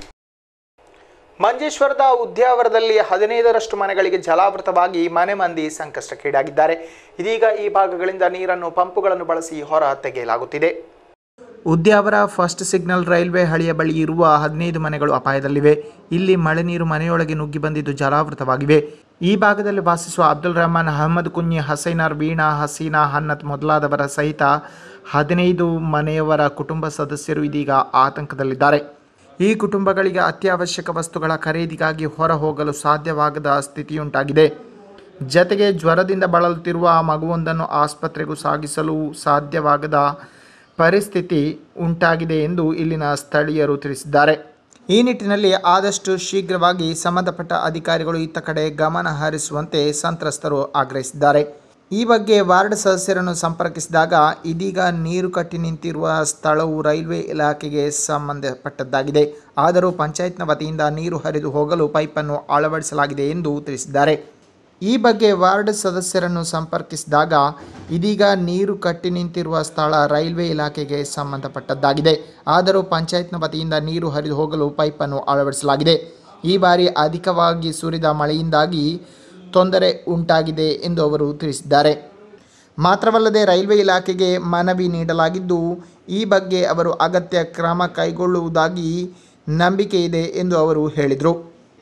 ಮಂಜೇಶ್ವರದ ಉದ್ಯಾವರದಲ್ಲಿ ಹದಿನೈದರಷ್ಟು ಮನೆಗಳಿಗೆ ಜಲಾವೃತವಾಗಿ ಮನೆ ಮಂದಿ ಸಂಕಷ್ಟಕ್ಕೀಡಾಗಿದ್ದಾರೆ. ಇದೀಗ ಈ ಭಾಗಗಳಿಂದ ನೀರನ್ನು ಪಂಪುಗಳನ್ನು ಬಳಸಿ ಹೊರ ತೆಗೆಯಲಾಗುತ್ತಿದೆ. ಉದ್ಯಾವರ ಫಸ್ಟ್ ಸಿಗ್ನಲ್ ರೈಲ್ವೆ ಹಳಿಯ ಬಳಿ ಇರುವ ಹದಿನೈದು ಮನೆಗಳು ಅಪಾಯದಲ್ಲಿವೆ. ಇಲ್ಲಿ ಮಳೆ ನೀರು ಮನೆಯೊಳಗೆ ನುಗ್ಗಿ ಬಂದಿದ್ದು ಜಲಾವೃತವಾಗಿವೆ. ಈ ಭಾಗದಲ್ಲಿ ವಾಸಿಸುವ ಅಬ್ದುಲ್ ರಹಮಾನ್, ಅಹಮದ್ ಕುಂಜಿ, ಹಸೈನಾರ್, ವೀಣಾ, ಹಸೀನಾ, ಹನ್ನತ್ ಮೊದಲಾದವರ ಸಹಿತ ಹದಿನೈದು ಮನೆಯವರ ಕುಟುಂಬ ಸದಸ್ಯರು ಇದೀಗ ಆತಂಕದಲ್ಲಿದ್ದಾರೆ. ಈ ಕುಟುಂಬಗಳಿಗೆ ಅತ್ಯವಶ್ಯಕ ವಸ್ತುಗಳ ಖರೀದಿಗಾಗಿ ಹೊರ ಹೋಗಲು ಸಾಧ್ಯವಾಗದ ಸ್ಥಿತಿಯುಂಟಾಗಿದೆ. ಜತೆಗೆ ಜ್ವರದಿಂದ ಬಳಲುತ್ತಿರುವ ಮಗುವೊಂದನ್ನು ಆಸ್ಪತ್ರೆಗೂ ಸಾಗಿಸಲು ಸಾಧ್ಯವಾಗದ ಪರಿಸ್ಥಿತಿ ಉಂಟಾಗಿದೆ ಎಂದು ಇಲ್ಲಿನ ಸ್ಥಳೀಯರು ತಿಳಿಸಿದ್ದಾರೆ. ಈ ನಿಟ್ಟಿನಲ್ಲಿ ಆದಷ್ಟು ಶೀಘ್ರವಾಗಿ ಸಂಬಂಧಪಟ್ಟ ಅಧಿಕಾರಿಗಳು ಇತ್ತ ಕಡೆ ಗಮನ ಹರಿಸುವಂತೆ ಸಂತ್ರಸ್ತರು ಆಗ್ರಹಿಸಿದ್ದಾರೆ. ಈ ಬಗ್ಗೆ ವಾರ್ಡ್ ಸದಸ್ಯರನ್ನು ಸಂಪರ್ಕಿಸಿದಾಗ ಇದೀಗ ನೀರು ಕಟ್ಟಿ ನಿಂತಿರುವ ಸ್ಥಳವು ರೈಲ್ವೆ ಇಲಾಖೆಗೆ ಸಂಬಂಧಪಟ್ಟದ್ದಾಗಿದೆ. ಆದರೂ ಪಂಚಾಯತ್ನ ವತಿಯಿಂದ ನೀರು ಹರಿದು ಹೋಗಲು ಪೈಪನ್ನು ಅಳವಡಿಸಲಾಗಿದೆ ಎಂದು ತಿಳಿಸಿದ್ದಾರೆ. ಈ ಬಗ್ಗೆ ವಾರ್ಡ್ ಸದಸ್ಯರನ್ನು ಸಂಪರ್ಕಿಸಿದಾಗ ಇದೀಗ ನೀರು ಕಟ್ಟಿ ನಿಂತಿರುವ ಸ್ಥಳ ರೈಲ್ವೆ ಇಲಾಖೆಗೆ ಸಂಬಂಧಪಟ್ಟದ್ದಾಗಿದೆ. ಆದರೂ ಪಂಚಾಯತ್ನ ವತಿಯಿಂದ ನೀರು ಹರಿದು ಹೋಗಲು ಪೈಪನ್ನು ಅಳವಡಿಸಲಾಗಿದೆ. ಈ ಬಾರಿ ಅಧಿಕವಾಗಿ ಸುರಿದ ಮಳೆಯಿಂದಾಗಿ ತೊಂದರೆ ಉಂಟಾಗಿದೆ ಎಂದು ಅವರು ತಿಳಿಸಿದ್ದಾರೆ. ಮಾತ್ರವಲ್ಲದೆ ರೈಲ್ವೆ ಇಲಾಖೆಗೆ ಮನವಿ ನೀಡಲಾಗಿದ್ದು ಈ ಬಗ್ಗೆ ಅವರು ಅಗತ್ಯ ಕ್ರಮ ಕೈಗೊಳ್ಳುವುದಾಗಿ ನಂಬಿಕೆ ಇದೆ ಎಂದು ಅವರು ಹೇಳಿದರು.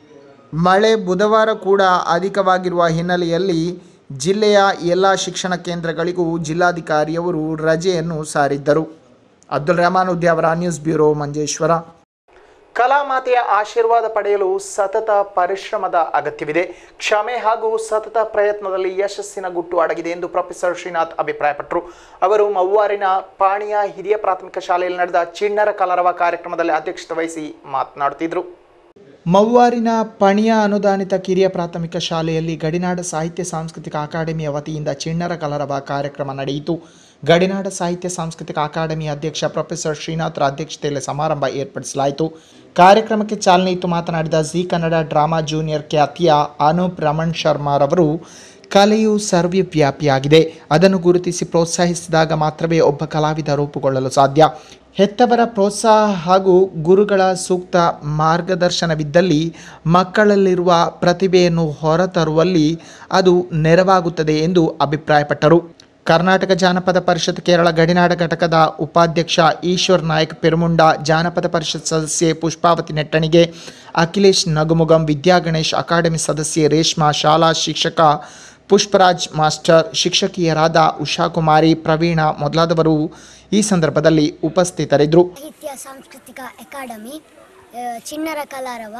ಮಳೆ ಬುಧವಾರ ಕೂಡ ಅಧಿಕವಾಗಿರುವ ಹಿನ್ನೆಲೆಯಲ್ಲಿ ಜಿಲ್ಲೆಯ ಎಲ್ಲ ಶಿಕ್ಷಣ ಕೇಂದ್ರಗಳಿಗೂ ಜಿಲ್ಲಾಧಿಕಾರಿಯವರು ರಜೆಯನ್ನು ಸಾರಿದ್ದರು. Abdul Rahman, Udyavar, news bureau, Manjeshwar. ಕಲಾಮಾತೆಯ ಆಶೀರ್ವಾದ ಪಡೆಯಲು ಸತತ ಪರಿಶ್ರಮದ ಅಗತ್ಯವಿದೆ. ಕ್ಷಮೆ ಹಾಗೂ ಸತತ ಪ್ರಯತ್ನದಲ್ಲಿ ಯಶಸ್ಸಿನ ಗುಟ್ಟು ಅಡಗಿದೆ ಎಂದು ಪ್ರೊಫೆಸರ್ ಶ್ರೀನಾಥ್ ಅಭಿಪ್ರಾಯಪಟ್ಟರು. ಅವರು ಮವ್ವಾರಿನ ಪಾಣಿಯ ಹಿರಿಯ ಪ್ರಾಥಮಿಕ ಶಾಲೆಯಲ್ಲಿ ನಡೆದ ಚಿಣ್ಣರ ಕಲರವ ಕಾರ್ಯಕ್ರಮದಲ್ಲಿ ಅಧ್ಯಕ್ಷತೆ ವಹಿಸಿ ಮಾತನಾಡುತ್ತಿದ್ದರು. ಮವ್ವಾರಿನ ಪಣಿಯ ಅನುದಾನಿತ ಕಿರಿಯ ಪ್ರಾಥಮಿಕ ಶಾಲೆಯಲ್ಲಿ ಗಡಿನಾಡ ಸಾಹಿತ್ಯ ಸಾಂಸ್ಕೃತಿಕ ಅಕಾಡೆಮಿಯ ವತಿಯಿಂದ ಚಿಣ್ಣರ ಕಲರವ ಕಾರ್ಯಕ್ರಮ ನಡೆಯಿತು. ಗಡಿನಾಡ ಸಾಹಿತ್ಯ ಸಾಂಸ್ಕೃತಿಕ ಅಕಾಡೆಮಿ ಅಧ್ಯಕ್ಷ ಪ್ರೊಫೆಸರ್ ಶ್ರೀನಾಥ್ರ ಅಧ್ಯಕ್ಷತೆಯಲ್ಲಿ ಸಮಾರಂಭ ಏರ್ಪಡಿಸಲಾಯಿತು. ಕಾರ್ಯಕ್ರಮಕ್ಕೆ ಚಾಲನೆ ಇತ್ತು ಮಾತನಾಡಿದ ಜಿ ಕನ್ನಡ ಡ್ರಾಮಾ ಜೂನಿಯರ್ ಖ್ಯಾತಿಯ ಅನೂಪ್ ರಮಣ್ ಶರ್ಮಾರವರು, ಕಲೆಯು ಸರ್ವವ್ಯಾಪಿಯಾಗಿದೆ. ಅದನ್ನು ಗುರುತಿಸಿ ಪ್ರೋತ್ಸಾಹಿಸಿದಾಗ ಮಾತ್ರವೇ ಒಬ್ಬ ಕಲಾವಿದ ರೂಪುಗೊಳ್ಳಲು ಸಾಧ್ಯ. ಹೆತ್ತವರ ಪ್ರೋತ್ಸಾಹ ಹಾಗೂ ಗುರುಗಳ ಸೂಕ್ತ ಮಾರ್ಗದರ್ಶನವಿದ್ದಲ್ಲಿ ಮಕ್ಕಳಲ್ಲಿರುವ ಪ್ರತಿಭೆಯನ್ನು ಹೊರತರುವಲ್ಲಿ ಅದು ನೆರವಾಗುತ್ತದೆ ಎಂದು ಅಭಿಪ್ರಾಯಪಟ್ಟರು. ಕರ್ನಾಟಕ ಜಾನಪದ ಪರಿಷತ್ ಕೇರಳ ಗಡಿನಾಡ ಘಟಕದ ಉಪಾಧ್ಯಕ್ಷ ಈಶ್ವರ್ ನಾಯಕ್ ಪೆರುಮುಂಡ, ಜಾನಪದ ಪರಿಷತ್ ಸದಸ್ಯೆ ಪುಷ್ಪಾವತಿ ನೆಟ್ಟಣಿಗೆ, ಅಖಿಲೇಶ್ ನಗುಮುಗಂ, ವಿದ್ಯಾಗಣೇಶ್ ಅಕಾಡೆಮಿ ಸದಸ್ಯೆ ರೇಷ್ಮಾ, ಶಾಲಾ ಶಿಕ್ಷಕ ಪುಷ್ಪರಾಜ್ ಮಾಸ್ಟರ್, ಶಿಕ್ಷಕಿಯರಾದ ಉಷಾಕುಮಾರಿ, ಪ್ರವೀಣ ಮೊದಲಾದವರು ಈ ಸಂದರ್ಭದಲ್ಲಿ ಉಪಸ್ಥಿತರಿದ್ದರು. ಸಾಹಿತ್ಯ ಸಾಂಸ್ಕೃತಿಕ ಅಕಾಡೆಮಿ ಚಿಣ್ಣರ ಕಲಾರವ,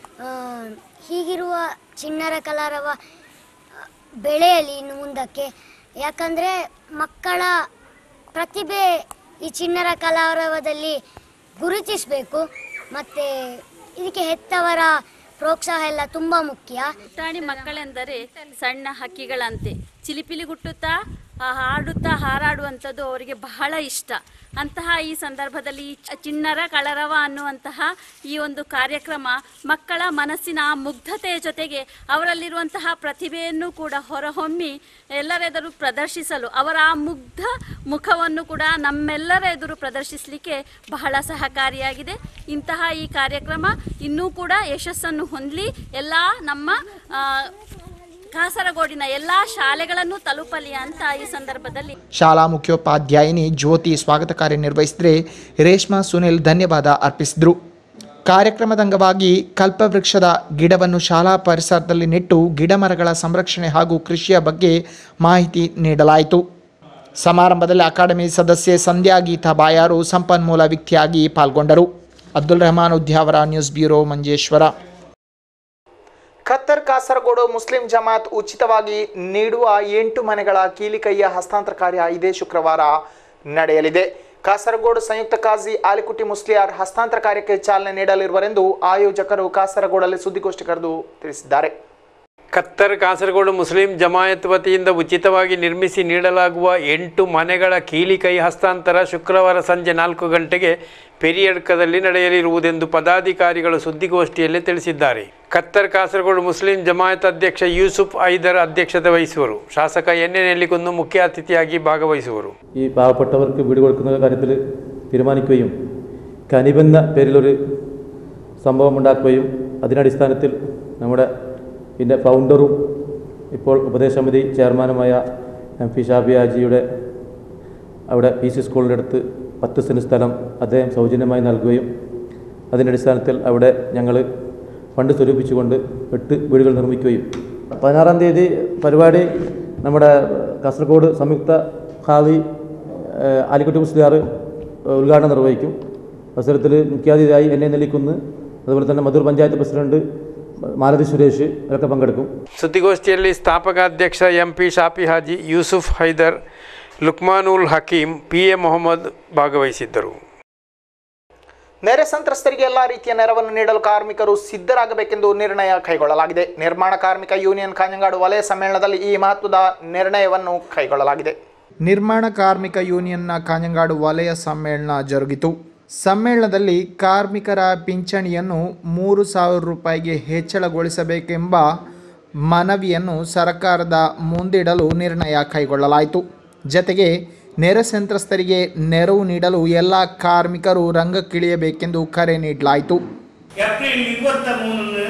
ಹೀಗಿರುವ ಚಿಣ್ಣರ ಕಲಾರವ ಬೆಳೆಯಲಿ ಇನ್ನು ಮುಂದಕ್ಕೆ. ಯಾಕಂದರೆ ಮಕ್ಕಳ ಪ್ರತಿಭೆ ಈ ಚಿಣ್ಣರ ಕಲಾರವದಲ್ಲಿ ಗುರುತಿಸಬೇಕು. ಮತ್ತು ಇದಕ್ಕೆ ಹೆತ್ತವರ ಪ್ರೋತ್ಸಾಹ ಎಲ್ಲ ತುಂಬ ಮುಖ್ಯ. ಪುಟಾಣಿ ಮಕ್ಕಳೆಂದರೆ ಸಣ್ಣ ಹಕ್ಕಿಗಳಂತೆ ಚಿಲಿಪಿಲಿ ಗುಟ್ಟುತ್ತಾ ಹಾಡುತ್ತಾ ಹಾರಾಡುವಂಥದ್ದು ಅವರಿಗೆ ಬಹಳ ಇಷ್ಟ. ಅಂತಹ ಈ ಸಂದರ್ಭದಲ್ಲಿ ಚಿಣ್ಣರ ಕಲರವ ಅನ್ನುವಂತಹ ಈ ಒಂದು ಕಾರ್ಯಕ್ರಮ ಮಕ್ಕಳ ಮನಸ್ಸಿನ ಮುಗ್ಧತೆಯ ಜೊತೆಗೆ ಅವರಲ್ಲಿರುವಂತಹ ಪ್ರತಿಭೆಯನ್ನು ಕೂಡ ಹೊರಹೊಮ್ಮಿ ಎಲ್ಲರೆದುರು ಪ್ರದರ್ಶಿಸಲು, ಅವರ ಆ ಮುಗ್ಧ ಮುಖವನ್ನು ಕೂಡ ನಮ್ಮೆಲ್ಲರ ಎದುರು ಪ್ರದರ್ಶಿಸಲಿಕ್ಕೆ ಬಹಳ ಸಹಕಾರಿಯಾಗಿದೆ. ಇಂತಹ ಈ ಕಾರ್ಯಕ್ರಮ ಇನ್ನೂ ಕೂಡ ಯಶಸ್ಸನ್ನು ಹೊಂದಲಿ, ಎಲ್ಲ ನಮ್ಮ ಕಾಸರಗೋಡಿನ ಎಲ್ಲ ಶಾಲೆಗಳನ್ನು ತಲುಪಲಿ ಅಂತ ಈ ಸಂದರ್ಭದಲ್ಲಿ ಶಾಲಾ ಮುಖ್ಯೋಪಾಧ್ಯಾಯಿನಿ ಜ್ಯೋತಿ ಸ್ವಾಗತ ಕಾರ್ಯ ನಿರ್ವಹಿಸಿದರೆ ರೇಷ್ಮಾ ಸುನಿಲ್ ಧನ್ಯವಾದ ಅರ್ಪಿಸಿದರು. ಕಾರ್ಯಕ್ರಮದ ಅಂಗವಾಗಿ ಕಲ್ಪವೃಕ್ಷದ ಗಿಡವನ್ನು ಶಾಲಾ ಪರಿಸರದಲ್ಲಿ ನೆಟ್ಟು ಗಿಡಮರಗಳ ಸಂರಕ್ಷಣೆ ಹಾಗೂ ಕೃಷಿಯ ಬಗ್ಗೆ ಮಾಹಿತಿ ನೀಡಲಾಯಿತು. ಸಮಾರಂಭದಲ್ಲಿ ಅಕಾಡೆಮಿ ಸದಸ್ಯೆ ಸಂಧ್ಯಾ ಗೀತಾ ಬಾಯಾರು ಸಂಪನ್ಮೂಲ ವ್ಯಕ್ತಿಯಾಗಿ ಪಾಲ್ಗೊಂಡರು. Abdul Rehman Udyavar, news bureau, Manjeshwar. Qatar Kasaragod Muslim Jamaat ಉಚಿತವಾಗಿ ನೀಡುವ ಎಂಟು ಮನೆಗಳ ಕೀಲಿಕೈಯ ಹಸ್ತಾಂತರ ಕಾರ್ಯ ಇದೇ ಶುಕ್ರವಾರ ನಡೆಯಲಿದೆ. ಕಾಸರಗೋಡು ಸಂಯುಕ್ತ ಕಾಜಿ ಆಲಿಕುಟಿ ಮುಸ್ಲಿಯಾರ್ ಹಸ್ತಾಂತರ ಕಾರ್ಯಕ್ಕೆ ಚಾಲನೆ ನೀಡಲಿರುವರೆಂದು ಆಯೋಜಕರು ಕಾಸರಗೋಡಲ್ಲಿ ಸುದ್ದಿಗೋಷ್ಠಿ ಕರೆದು ತಿಳಿಸಿದ್ದಾರೆ. ಖತ್ತರ್ ಕಾಸರಗೋಡು ಮುಸ್ಲಿಂ ಜಮಾಯತ್ ವತಿಯಿಂದ ಉಚಿತವಾಗಿ ನಿರ್ಮಿಸಿ ನೀಡಲಾಗುವ ಎಂಟು ಮನೆಗಳ ಕೀಲಿಕೈ ಹಸ್ತಾಂತರ ಶುಕ್ರವಾರ ಸಂಜೆ ನಾಲ್ಕು ಗಂಟೆಗೆ ಪೆರಿಯಡ್ಕದಲ್ಲಿ ನಡೆಯಲಿರುವುದೆಂದು ಪದಾಧಿಕಾರಿಗಳು ಸುದ್ದಿಗೋಷ್ಠಿಯಲ್ಲಿ ತಿಳಿಸಿದ್ದಾರೆ. ಖತ್ತರ್ ಕಾಸರಗೋಡು ಮುಸ್ಲಿಂ ಜಮಾಯತ್ ಅಧ್ಯಕ್ಷ ಯೂಸುಫ್ ಐದರ್ ಅಧ್ಯಕ್ಷತೆ ವಹಿಸುವರು. ಶಾಸಕ ಎನ್ ಎನ್ ಎಲ್ಲಿಗೊಂದು മുഖ്യ അതിഥിയാಗಿ ഭാഗവഹിಸುವರು. ഈ പാവപ്പെട്ടവർക്ക് വീട് കൊടുക്കുന്ന കാര്യത്തിൽ തീരുമാനിക്കുകയും കനിബെന്ന പേരിലൊരു സംഭവം ഉണ്ടാക്കുകയും അതിനടിസ്ഥാനത്തിൽ നമ്മുടെ പിന്നെ ഫൗണ്ടറും ഇപ്പോൾ ഉപദേശസമിതി ചെയർമാനുമായ എം പി ഷാബി ഹാജിയുടെ അവിടെ പി സി സ്കൂളിൻ്റെ അടുത്ത് പത്ത് സെൻറ്റ് സ്ഥലം അദ്ദേഹം സൗജന്യമായി നൽകുകയും അതിൻ്റെ അടിസ്ഥാനത്തിൽ അവിടെ ഞങ്ങൾ ഫണ്ട് സ്വരൂപിച്ചുകൊണ്ട് എട്ട് വീടുകൾ നിർമ്മിക്കുകയും പതിനാറാം തീയതി പരിപാടി നമ്മുടെ കാസർഗോഡ് സംയുക്ത ഖാദി ആലിക്കുട്ടി മുസ്ലിയാർ ഉദ്ഘാടനം നിർവഹിക്കും. അവസരത്തിൽ മുഖ്യാതിഥിയായി എന്നെ നെല്ലിക്കുന്ന്, അതുപോലെ തന്നെ മധൂർ പഞ്ചായത്ത് പ്രസിഡന്റ് മാലതി സുരേഷ് ഇവരൊക്കെ പങ്കെടുക്കും. ಸುದ್ದಿಗೋಷ್ಠಿಯಲ್ಲಿ ಸ್ಥಾಪಕಾಧ್ಯಕ್ಷ M P Shafi Haji, Yusuf Haider, Luqmanul Hakeem, P A Mohammed ಭಾಗವಹಿಸಿದ್ದರು. ನೆರೆ ಸಂತ್ರಸ್ತರಿಗೆ ಎಲ್ಲ ರೀತಿಯ ನೆರವನ್ನು ನೀಡಲು ಕಾರ್ಮಿಕರು ಸಿದ್ಧರಾಗಬೇಕೆಂದು ನಿರ್ಣಯ ಕೈಗೊಳ್ಳಲಾಗಿದೆ. ನಿರ್ಮಾಣ ಕಾರ್ಮಿಕ ಯೂನಿಯನ್ ಕಾಂಜಂಗಾಡು ವಲಯ ಸಮ್ಮೇಳನದಲ್ಲಿ ಈ ಮಹತ್ವದ ನಿರ್ಣಯವನ್ನು ಕೈಗೊಳ್ಳಲಾಗಿದೆ. ನಿರ್ಮಾಣ ಕಾರ್ಮಿಕ ಯೂನಿಯನ್ನ ಕಾಂಜಂಗಾಡು ವಲಯ ಸಮ್ಮೇಳನ ಜರುಗಿತು. ಸಮ್ಮೇಳನದಲ್ಲಿ ಕಾರ್ಮಿಕರ ಪಿಂಚಣಿಯನ್ನು ಮೂರು ಸಾವಿರ ರೂಪಾಯಿಗೆ ಹೆಚ್ಚಳಗೊಳಿಸಬೇಕೆಂಬ ಮನವಿಯನ್ನು ಸರ್ಕಾರದ ಮುಂದಿಡಲು ನಿರ್ಣಯ ಕೈಗೊಳ್ಳಲಾಯಿತು. ಜತೆಗೆ ನೆರೆ ಸಂತ್ರಸ್ತರಿಗೆ ನೆರವು ನೀಡಲು ಎಲ್ಲ ಕಾರ್ಮಿಕರು ರಂಗಕ್ಕಿಳಿಯಬೇಕೆಂದು ಕರೆ ನೀಡಲಾಯಿತು. ಏಪ್ರಿಲ್ ಇಪ್ಪತ್ತ ಮೂರನ್ನು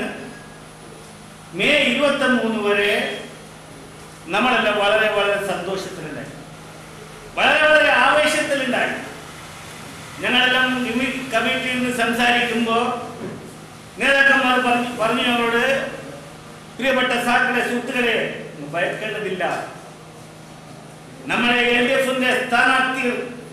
മേ ഇരുപത്തി മൂന്ന് വരെ നമ്മളെല്ലാം വളരെ വളരെ സന്തോഷത്തിലുണ്ടായി, വളരെ വളരെ ആവേശത്തിലുണ്ടായി. ഞങ്ങളെല്ലാം കമ്മിറ്റിയിൽ നിന്ന് സംസാരിക്കുമ്പോൾ നേതാക്കന്മാർ പറഞ്ഞു പറഞ്ഞു ഞങ്ങളോട്, പ്രിയപ്പെട്ട സാക്കളെ സുഹൃത്തുക്കളെ, ഭയക്കേണ്ടതില്ല, നമ്മുടെ എൽ ഡി എഫിന്റെ സ്ഥാനാർത്ഥികൾ.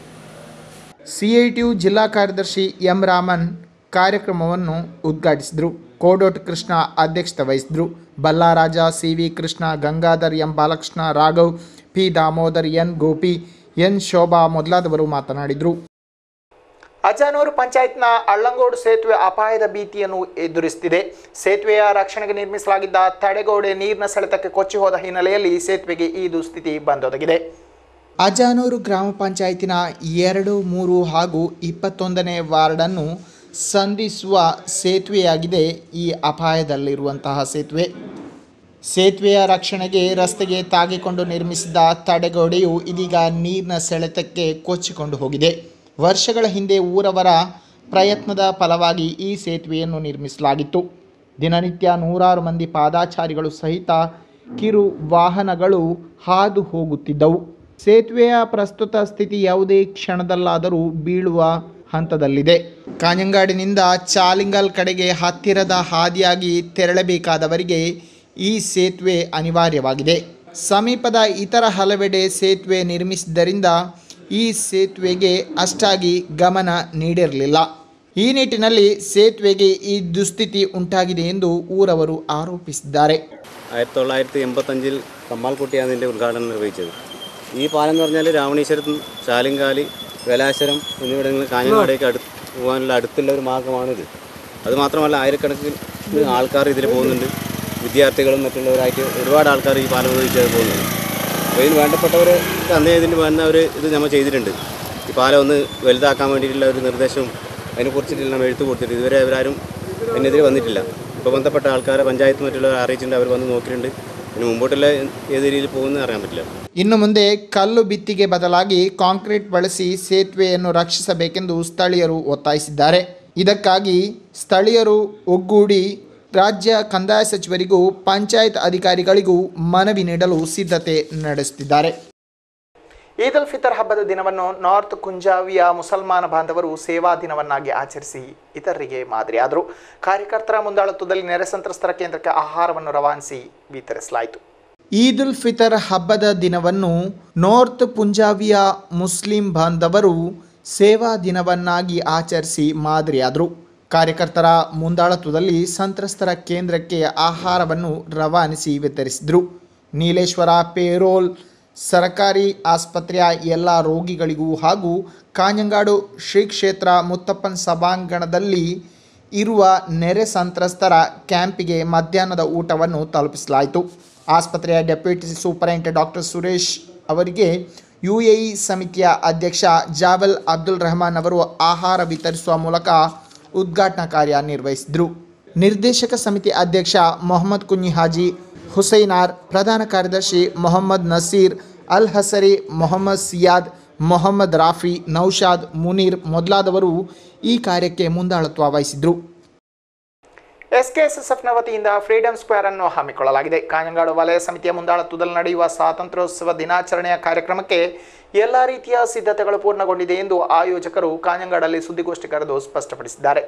ಸಿ ಐ ಟಿ ಯು ಜಿಲ್ಲಾ ಕಾರ್ಯದರ್ಶಿ ಎಂ ರಾಮನ್ ಕಾರ್ಯಕ್ರಮವನ್ನು ಉದ್ಘಾಟಿಸಿದರು. ಕೋಡೋಟ್ ಕೃಷ್ಣ ಅಧ್ಯಕ್ಷತೆ ವಹಿಸಿದರು. Ballaraja, C V Krishna, Gangadhar, M Balakrishna, Raghav, P Damodar, N Gopi, N Shobha ಮೊದಲಾದವರು ಮಾತನಾಡಿದರು. ಅಜಾನೂರು ಪಂಚಾಯತ್ನ ಅಳ್ಳಂಗೋಡು ಸೇತುವೆ ಅಪಾಯದ ಭೀತಿಯನ್ನು ಎದುರಿಸುತ್ತಿದೆ. ಸೇತುವೆಯ ರಕ್ಷಣೆಗೆ ನಿರ್ಮಿಸಲಾಗಿದ್ದ ತಡೆಗೋಡೆ ನೀರಿನ ಸೆಳೆತಕ್ಕೆ ಕೊಚ್ಚಿ ಹೋದ ಹಿನ್ನೆಲೆಯಲ್ಲಿ ಸೇತುವೆಗೆ ಈ ದುಸ್ಥಿತಿ ಬಂದೊದಗಿದೆ. ಅಜಾನೂರು ಗ್ರಾಮ ಪಂಚಾಯತಿನ ಎರಡು, ಮೂರು ಹಾಗೂ ಇಪ್ಪತ್ತೊಂದನೇ ವಾರ್ಡನ್ನು ಸಂಧಿಸುವ ಸೇತುವೆಯಾಗಿದೆ ಈ ಅಪಾಯದಲ್ಲಿರುವಂತಹ ಸೇತುವೆ. ಸೇತುವೆಯ ರಕ್ಷಣೆಗೆ ರಸ್ತೆಗೆ ತಾಗಿಕೊಂಡು ನಿರ್ಮಿಸಿದ ತಡೆಗೋಡೆಯು ಇದೀಗ ನೀರಿನ ಸೆಳೆತಕ್ಕೆ ಕೊಚ್ಚಿಕೊಂಡು ಹೋಗಿದೆ. ವರ್ಷಗಳ ಹಿಂದೆ ಊರವರ ಪ್ರಯತ್ನದ ಫಲವಾಗಿ ಈ ಸೇತುವೆಯನ್ನು ನಿರ್ಮಿಸಲಾಗಿತ್ತು. ದಿನನಿತ್ಯ ನೂರಾರು ಮಂದಿ ಪಾದಾಚಾರಿಗಳು ಸಹಿತ ಕಿರು ವಾಹನಗಳು ಹಾದು ಹೋಗುತ್ತಿದ್ದವು. ಸೇತುವೆಯ ಪ್ರಸ್ತುತ ಸ್ಥಿತಿ ಯಾವುದೇ ಕ್ಷಣದಲ್ಲಾದರೂ ಬೀಳುವ ಹಂತದಲ್ಲಿದೆ. ಕಾಂಜಂಗಾಡಿನಿಂದ ಚಾಲಿಂಗಲ್ ಕಡೆಗೆ ಹತ್ತಿರದ ಹಾದಿಯಾಗಿ ತೆರಳಬೇಕಾದವರಿಗೆ ಈ ಸೇತುವೆ ಅನಿವಾರ್ಯವಾಗಿದೆ. ಸಮೀಪದ ಇತರ ಹಲವೆಡೆ ಸೇತುವೆ ನಿರ್ಮಿಸಿದ್ದರಿಂದ ಈ ಸೇತುವೆಗೆ ಅಷ್ಟಾಗಿ ಗಮನ ನೀಡಿರಲಿಲ್ಲ. ಈ ನಿಟ್ಟಿನಲ್ಲಿ ಸೇತುವೆಗೆ ಈ ದುಸ್ಥಿತಿ ಉಂಟಾಗಿದೆ ಎಂದು ಊರವರು ಆರೋಪಿಸಿದ್ದಾರೆ. ആയിരത്തി തൊള്ളായിരത്തി എൺപത്തഞ്ചിൽ കമ്മാൽക്കുട്ടിയാണ് ഇതിൻ്റെ ഉദ്ഘാടനം നിർവഹിച്ചത്. ഈ പാലം എന്ന് പറഞ്ഞാൽ രാമണീശ്വരത്തും ചാലിങ്കാലി, വേലാശ്വരം എന്നിവിടങ്ങളിൽ കാഞ്ഞങ്ങാടേക്ക് അടുത്ത് പോകാനുള്ള അടുത്തുള്ള ഒരു മാർഗ്ഗമാണിത്. അതുമാത്രമല്ല, ആയിരക്കണക്കിന് ആൾക്കാർ ഇതിൽ പോകുന്നുണ്ട്. വിദ്യാർത്ഥികളും മറ്റുള്ളവരായിട്ട് ഒരുപാട് ആൾക്കാർ ഈ പാലം ഉപയോഗിച്ച് പോകുന്നുണ്ട്. അപ്പോൾ ഇതിന് വേണ്ടപ്പെട്ടവർ അന്നേ ഇതിന് വന്ന അവർ ഇത് നമ്മൾ ചെയ്തിട്ടുണ്ട്. ഈ പാലം ഒന്ന് വലുതാക്കാൻ വേണ്ടിയിട്ടുള്ള ഒരു നിർദ്ദേശവും അതിനെക്കുറിച്ചിട്ടുള്ള നമ്മൾ എഴുത്ത് കൊടുത്തിട്ട് ഇതുവരെ അവരാരും അതിനെതിരെ വന്നിട്ടില്ല. ഇപ്പോൾ ബന്ധപ്പെട്ട ആൾക്കാരെ പഞ്ചായത്ത് മറ്റുള്ളവർ അറിയിച്ചിട്ടുണ്ട്, അവർ വന്ന് നോക്കിയിട്ടുണ്ട്. ഇനി മുമ്പോട്ടുള്ള ഏത് രീതിയിൽ പോകുമെന്ന് അറിയാൻ പറ്റില്ല. ಇನ್ನು ಮುಂದೆ ಕಲ್ಲು ಬಿತ್ತಿಗೆ ಬದಲಾಗಿ ಕಾಂಕ್ರೀಟ್ ಬಳಸಿ ಸೇತುವೆಯನ್ನು ರಕ್ಷಿಸಬೇಕೆಂದು ಸ್ಥಳೀಯರು ಒತ್ತಾಯಿಸಿದ್ದಾರೆ. ಇದಕ್ಕಾಗಿ ಸ್ಥಳೀಯರು ಒಗ್ಗೂಡಿ ರಾಜ್ಯ ಕಂದಾಯ ಸಚಿವರಿಗೂ ಪಂಚಾಯತ್ ಅಧಿಕಾರಿಗಳಿಗೂ ಮನವಿ ನೀಡಲು ಸಿದ್ಧತೆ ನಡೆಸುತ್ತಿದ್ದಾರೆ. ಈದ್ ಉಲ್ ಫಿತರ್ ಹಬ್ಬದ ದಿನವನ್ನು ನಾರ್ತ್ ಕುಂಜಾವಿಯ ಮುಸಲ್ಮಾನ ಬಾಂಧವರು ಸೇವಾ ದಿನವನ್ನಾಗಿ ಆಚರಿಸಿ ಇತರರಿಗೆ ಮಾದರಿಯಾದರು. ಕಾರ್ಯಕರ್ತರ ಮುಂದಾಳತ್ವದಲ್ಲಿ ನೆರೆ ಸಂತ್ರಸ್ತರ ಕೇಂದ್ರಕ್ಕೆ ಆಹಾರವನ್ನು ರವಾನಿಸಿ ವಿತರಿಸಲಾಯಿತು. ಈದ್ ಉಲ್ ಫಿತರ್ ಹಬ್ಬದ ದಿನವನ್ನು ನಾರ್ತ್ ಪುಂಜಾವಿಯ ಮುಸ್ಲಿಂ ಬಾಂಧವರು ಸೇವಾ ದಿನವನ್ನಾಗಿ ಆಚರಿಸಿ ಮಾದರಿಯಾದರು. ಕಾರ್ಯಕರ್ತರ ಮುಂದಾಳತ್ವದಲ್ಲಿ ಸಂತ್ರಸ್ತರ ಕೇಂದ್ರಕ್ಕೆ ಆಹಾರವನ್ನು ರವಾನಿಸಿ ವಿತರಿಸಿದರು. ನೀಲೇಶ್ವರ ಪೇರೋಲ್ ಸರ್ಕಾರಿ ಆಸ್ಪತ್ರೆಯ ಎಲ್ಲ ರೋಗಿಗಳಿಗೂ ಹಾಗೂ ಕಾಂಜಂಗಾಡು ಶ್ರೀ ಕ್ಷೇತ್ರ ಮುತ್ತಪ್ಪನ್ ಸಭಾಂಗಣದಲ್ಲಿ ಇರುವ ನೆರೆ ಸಂತ್ರಸ್ತರ ಕ್ಯಾಂಪಿಗೆ ಮಧ್ಯಾಹ್ನದ ಊಟವನ್ನು ತಲುಪಿಸಲಾಯಿತು. ಆಸ್ಪತ್ರೆಯ ಡೆಪ್ಯೂಟಿ ಸೂಪರಿಂಟೆಂಡೆಂಟ್ ಡಾಕ್ಟರ್ ಸುರೇಶ್ ಅವರಿಗೆ ಯು ಎ ಇ ಸಮಿತಿಯ ಅಧ್ಯಕ್ಷ ಜಾವಲ್ ಅಬ್ದುಲ್ ರೆಹಮಾನ್ ಅವರು ಆಹಾರ ವಿತರಿಸುವ ಮೂಲಕ ಉದ್ಘಾಟನಾ ಕಾರ್ಯ ನಿರ್ವಹಿಸಿದರು. ನಿರ್ದೇಶಕ ಸಮಿತಿ ಅಧ್ಯಕ್ಷ ಮೊಹಮ್ಮದ್ ಕುഞ്ഞി ಹಾಜಿ ಹುಸೈನಾರ್, ಪ್ರಧಾನ ಕಾರ್ಯದರ್ಶಿ ಮೊಹಮ್ಮದ್ ನಸೀರ್ ಅಲ್ ಹಸರಿ, ಮೊಹಮ್ಮದ್ ಸಿಯಾದ್, ಮೊಹಮ್ಮದ್ ರಾಫಿ, ನೌಶಾದ್, ಮುನೀರ್ ಮೊದಲಾದವರು ಈ ಕಾರ್ಯಕ್ಕೆ ಮುಂದಾಳತ್ವ ವಹಿಸಿದರು. ಎಸ್ಕೆಎಸ್ಎಸ್ಎಫ್ನ ವತಿಯಿಂದ ಫ್ರೀಡಂ ಸ್ಕ್ವೇರ್ ಅನ್ನು ಹಮ್ಮಿಕೊಳ್ಳಲಾಗಿದೆ. ಕಾಂಜಂಗಾಡು ವಲಯ ಸಮಿತಿಯ ಮುಂದಾಳತ್ವದಲ್ಲಿ ನಡೆಯುವ ಸ್ವಾತಂತ್ರ್ಯೋತ್ಸವ ದಿನಾಚರಣೆಯ ಕಾರ್ಯಕ್ರಮಕ್ಕೆ ಎಲ್ಲ ರೀತಿಯ ಸಿದ್ಧತೆಗಳು ಪೂರ್ಣಗೊಂಡಿದೆ ಎಂದು ಆಯೋಜಕರು ಕಾಂಜಂಗಾಡಲ್ಲಿ ಸುದ್ದಿಗೋಷ್ಠಿ ಕರೆದು ಸ್ಪಷ್ಟಪಡಿಸಿದ್ದಾರೆ.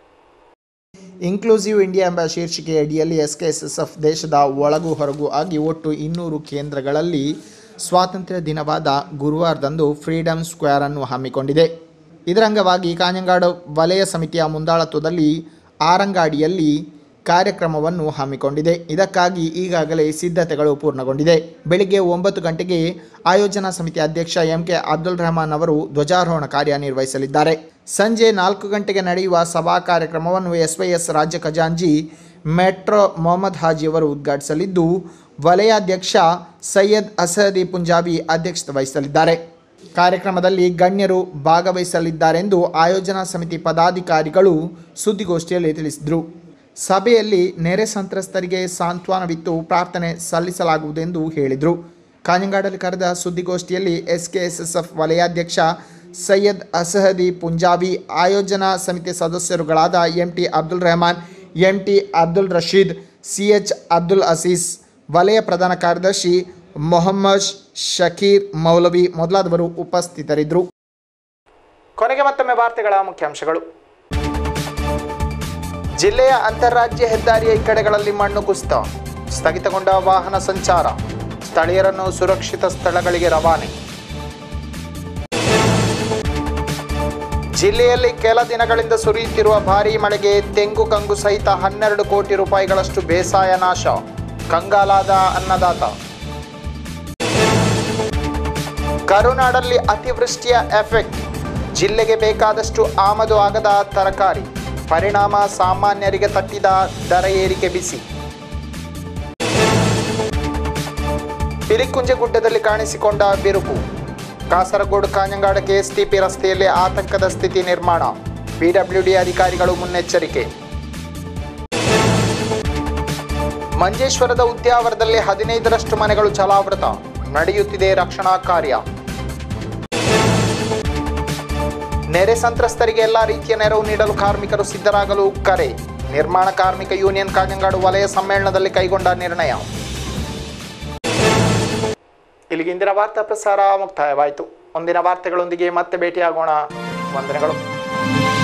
ಇನ್ಕ್ಲೂಸಿವ್ ಇಂಡಿಯಾ ಎಂಬ ಶೀರ್ಷಿಕೆ ಅಡಿಯಲ್ಲಿ ಎಸ್ಕೆಎಸ್ಎಸ್ಎಫ್ ದೇಶದ ಒಳಗೂ ಹೊರಗೂ ಆಗಿ ಒಟ್ಟು ಇನ್ನೂರು ಕೇಂದ್ರಗಳಲ್ಲಿ ಸ್ವಾತಂತ್ರ್ಯ ದಿನವಾದ ಗುರುವಾರದಂದು ಫ್ರೀಡಂ ಸ್ಕ್ವೇರ್ ಅನ್ನು ಹಮ್ಮಿಕೊಂಡಿದೆ. ಇದರ ಅಂಗವಾಗಿ ಕಾಂಜಂಗಾಡು ವಲಯ ಸಮಿತಿಯ ಮುಂದಾಳತ್ವದಲ್ಲಿ ಆರಂಗಾಡಿಯಲ್ಲಿ ಕಾರ್ಯಕ್ರಮವನ್ನು ಹಮ್ಮಿಕೊಂಡಿದೆ. ಇದಕ್ಕಾಗಿ ಈಗಾಗಲೇ ಸಿದ್ಧತೆಗಳು ಪೂರ್ಣಗೊಂಡಿದೆ. ಬೆಳಿಗ್ಗೆ ಒಂಬತ್ತು ಗಂಟೆಗೆ ಆಯೋಜನಾ ಸಮಿತಿ ಅಧ್ಯಕ್ಷ ಎಂ ಕೆ ಅಬ್ದುಲ್ ರೆಹಮಾನ್ ಅವರು ಧ್ವಜಾರೋಹಣ ಕಾರ್ಯ ನಿರ್ವಹಿಸಲಿದ್ದಾರೆ. ಸಂಜೆ ನಾಲ್ಕು ಗಂಟೆಗೆ ನಡೆಯುವ ಸಭಾ ಕಾರ್ಯಕ್ರಮವನ್ನು ಎಸ್ ವೈ ಎಸ್ ರಾಜ್ಯ ಖಜಾಂಜಿ ಮೆಟ್ರೋ ಮೊಹಮ್ಮದ್ ಹಾಜಿ ಅವರು ಉದ್ಘಾಟಿಸಲಿದ್ದು, ವಲಯಾಧ್ಯಕ್ಷ ಸೈಯದ್ ಅಸದಿ ಪುಂಜಾಬಿ ಅಧ್ಯಕ್ಷತೆ ವಹಿಸಲಿದ್ದಾರೆ. ಕಾರ್ಯಕ್ರಮದಲ್ಲಿ ಗಣ್ಯರು ಭಾಗವಹಿಸಲಿದ್ದಾರೆಂದು ಆಯೋಜನಾ ಸಮಿತಿ ಪದಾಧಿಕಾರಿಗಳು ಸುದ್ದಿಗೋಷ್ಠಿಯಲ್ಲಿ ತಿಳಿಸಿದರು. ಸಭೆಯಲ್ಲಿ ನೆರೆ ಸಂತ್ರಸ್ತರಿಗೆ ಸಾಂತ್ವನವಿತ್ತು ಪ್ರಾರ್ಥನೆ ಸಲ್ಲಿಸಲಾಗುವುದೆಂದು ಹೇಳಿದರು. ಕಾಂಜಂಗಾಡಲ್ಲಿ ಕರೆದ ಸುದ್ದಿಗೋಷ್ಠಿಯಲ್ಲಿ ಎಸ್ಕೆಎಸ್ಎಸ್ಎಫ್ ವಲಯಾಧ್ಯಕ್ಷ ಸೈಯದ್ ಅಸಹದಿ ಪುಂಜಾಬಿ, ಆಯೋಜನಾ ಸಮಿತಿ ಸದಸ್ಯರುಗಳಾದ M T Abdul Rehman, M T Abdul Rasheed, C H Abdul Azeez, ವಲಯ ಪ್ರಧಾನ ಕಾರ್ಯದರ್ಶಿ ಮೊಹಮ್ಮದ್ ಶಕೀರ್ ಮೌಲವಿ ಮೊದಲಾದವರು ಉಪಸ್ಥಿತರಿದ್ದರು. ಕೊನೆಗೆ ಮತ್ತೊಮ್ಮೆ ವಾರ್ತೆಗಳ ಮುಖ್ಯಾಂಶಗಳು. ಜಿಲ್ಲೆಯ ಅಂತಾರಾಜ್ಯ ಹೆದ್ದಾರಿಯ ಈ ಕಡೆಗಳಲ್ಲಿ ಮಣ್ಣು ಕುಸಿತ, ಸ್ಥಗಿತಗೊಂಡ ವಾಹನ ಸಂಚಾರ, ಸ್ಥಳೀಯರನ್ನು ಸುರಕ್ಷಿತ ಸ್ಥಳಗಳಿಗೆ ರವಾನೆ. ಜಿಲ್ಲೆಯಲ್ಲಿ ಕೆಲ ದಿನಗಳಿಂದ ಸುರಿಯುತ್ತಿರುವ ಭಾರೀ ಮಳೆಗೆ ತೆಂಗು ಕಂಗು ಸಹಿತ ಹನ್ನೆರಡು ಕೋಟಿ ರೂಪಾಯಿಗಳಷ್ಟು ಬೇಸಾಯ ನಾಶ, ಕಂಗಾಲಾದ ಅನ್ನದಾತ. ಕರುನಾಡಲ್ಲಿ ಅತಿವೃಷ್ಟಿಯ ಎಫೆಕ್ಟ್, ಜಿಲ್ಲೆಗೆ ಬೇಕಾದಷ್ಟು ಆಮದು ಆಗದ ತರಕಾರಿ, ಪರಿಣಾಮ ಸಾಮಾನ್ಯರಿಗೆ ತಟ್ಟಿದ ದರ ಏರಿಕೆ ಬಿಸಿ. ಪಿಲಿಕುಂಜೆ ಗುಡ್ಡದಲ್ಲಿ ಕಾಣಿಸಿಕೊಂಡ ಬಿರುಕು, ಕಾಸರಗೋಡು ಕಾಂಜಂಗಾಡ ಕೆಎಸ್ಟಿಪಿ ರಸ್ತೆಯಲ್ಲಿ ಆತಂಕದ ಸ್ಥಿತಿ ನಿರ್ಮಾಣ, ಪಿಡಬ್ಲ್ಯೂಡಿ ಅಧಿಕಾರಿಗಳು ಮುನ್ನೆಚ್ಚರಿಕೆ. ಮಂಜೇಶ್ವರದ ಉದ್ಯಾವರದಲ್ಲಿ ಹದಿನೈದರಷ್ಟು ಮನೆಗಳು ಜಲಾವೃತ, ನಡೆಯುತ್ತಿದೆ ರಕ್ಷಣಾ ಕಾರ್ಯ. ನೆರೆ ಸಂತ್ರಸ್ತರಿಗೆ ಎಲ್ಲ ರೀತಿಯ ನೆರವು ನೀಡಲು ಕಾರ್ಮಿಕರು ಸಿದ್ಧರಾಗಲು ಕರೆ, ನಿರ್ಮಾಣ ಕಾರ್ಮಿಕ ಯೂನಿಯನ್ ಕಾಂಜಂಗಾಡು ವಲಯ ಸಮ್ಮೇಳನದಲ್ಲಿ ಕೈಗೊಂಡ ನಿರ್ಣಯ. ಇಲ್ಲಿಗೆ ಇಂದಿನ ವಾರ್ತಾ ಪ್ರಸಾರ ಮುಕ್ತಾಯವಾಯಿತು. ಒಂದಿನ ವಾರ್ತೆಗಳೊಂದಿಗೆ ಮತ್ತೆ ಭೇಟಿಯಾಗೋಣ. ವಂದನೆಗಳು.